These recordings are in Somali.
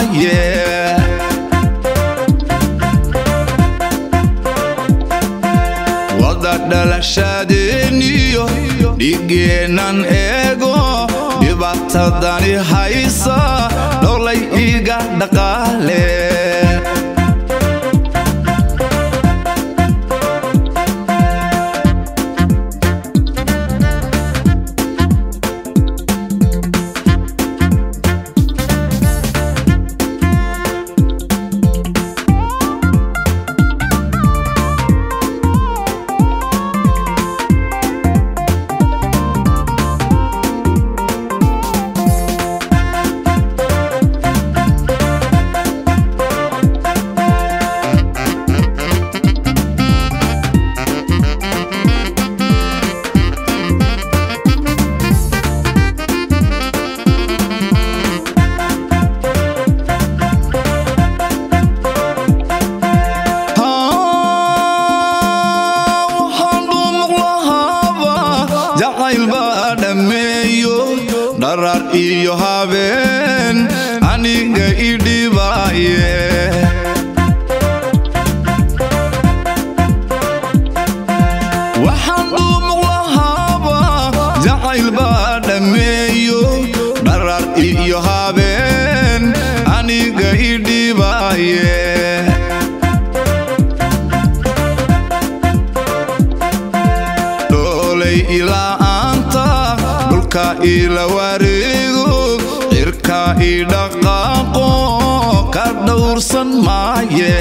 maaye wada dhalashadeniyo dhigeenan eego dhibaatadani haysa dholay iga dhaqaale darar iyo habeen aniga idhibaye waxaan dhumuq lahaaba jacayl baa dhameeyo darar iyo habeen aniga idhibaye dholay ilaanta dhulka ila wareego cirka idhaqaaqo ka dhowrsan maaye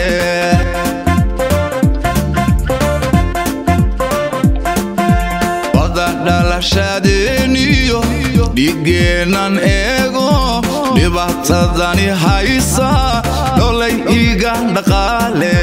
wada dhalashadeniyo dhigeenan eego dhibaatadani haysa dholay iga dhaqaale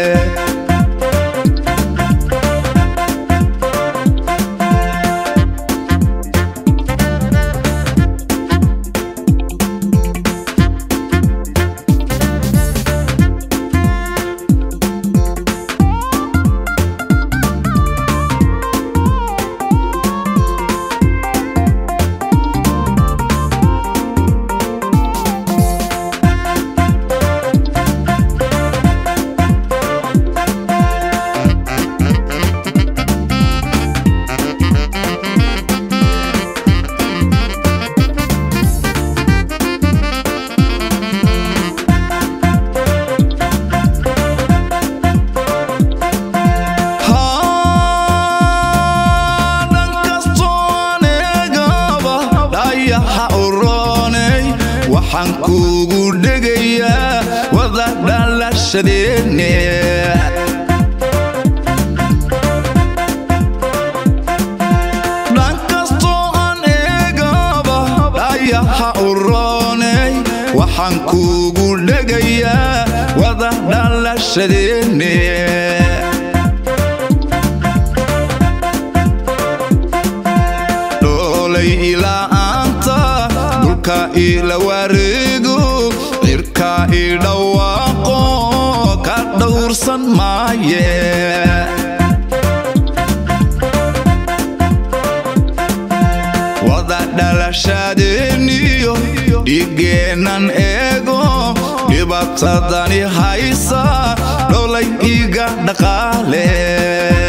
waxaan kugu dhegayaa wada dhalashadeenne dhan kastoo aan eegaba dhayaha u roonay waxaan kugu dhegayaa wada dhalashadeenne dholay ilaanta dhulka ila wareego cirka idhawaaqo ka dhowrsan maaye wada dhalashadeniyo dhigeenan eego dhibaatadani haysa dholay iga dhaqaale